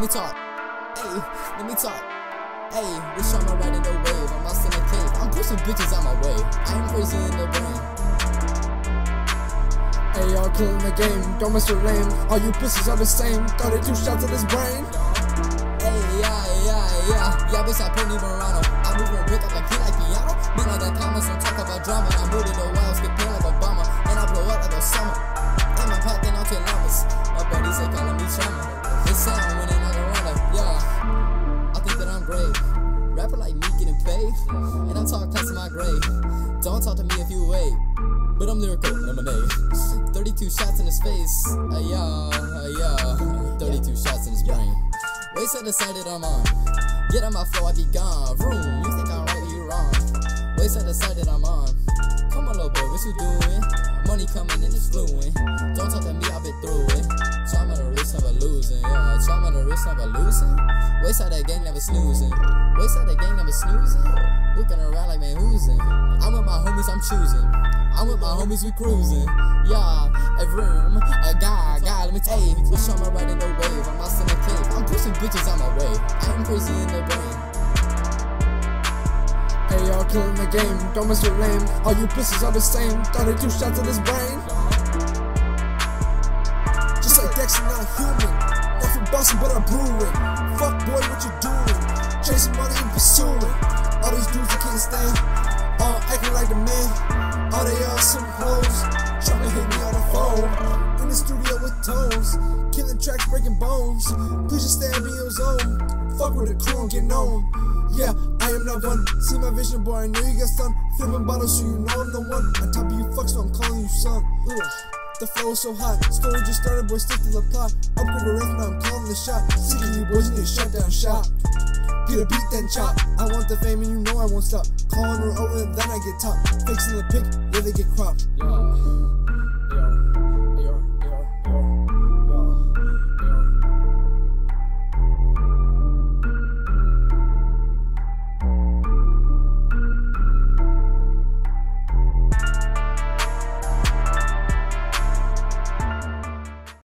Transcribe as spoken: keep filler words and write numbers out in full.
me talk. Hey, let me talk. Hey, this shot my right in the wave. I'm lost in the cave. I'm pushing bitches out my way. I am crazy in the brain. Hey, y'all killing the game. Don't mess with lame. All you pussies are the same. thirty-two shots in his brain. Hey, yeah, yeah, yeah. Yeah, bitch, I put me Verano. I move a brick up like key like piano. Be like that comments and talk about drama. I move to the wild, skip pain like Obama. And I blow up like Osama. In my path, then I'll tell llamas. My buddies, they calling me trauma. This sound winning like a runner. Yeah, I think that I'm great. Rapper like me getting paid. And I'm talking class in my grade. Don't talk to me if you wait. But I'm lyrical, lemonade. thirty-two shots in his face. Uh, yeah, uh, yeah. thirty-two shots in his brain. Waste at the side that I'm on. Get on my flow, I be gone. Vroom, you think I'm right, you wrong. Waste at the side that I'm on. Come on, little boy, what you doing? Money coming in, it's fluent. Don't talk to me, I've been through it. Trauma the wrist, never losing. Yeah, trauma the wrist, never losing. Waste out that gang, never snoozing. Waste out that gang, never snoozing. Looking around like, man, who's in? I'm with my homies, I'm choosing. I'm with my homies, we cruising. Yeah, a room, a guy, guy, let me tell you. Push on my right in the wave, I'm lost in the cave. I'm pushing bitches out my way. I am crazy in the brain. Hey, y'all killing the game. Don't mess with lame. All you pussies are the same. thirty-two shots in his brain. Just like Dexter, not human. Not from Boston, but I'm brewing. Fuck boy, what you doing? Chasing money and pursuing. All these dudes I can't stand. All acting like the man. All they are some hoes. Trying to hit me on the phone. In the studio with tones. Killing tracks, breaking bones. Please just stay and be your zone. Fuck with the crew and get known. Yeah, I am not one. See my vision, boy, I know you got some. Flipping bottles so you know I'm the one. On top of you fucks, so I'm calling you son. Ugh. The flow is so hot. Story just started, boy, stick to the plot. Upgrade the ref, now I'm calling the shot. Sick of you boys, you get shut down shot. Get a beat, then chop. I want the fame and you know I won't stop. Calling her over, then I get top. Fixing the pick, yeah, they get cropped. Yeah.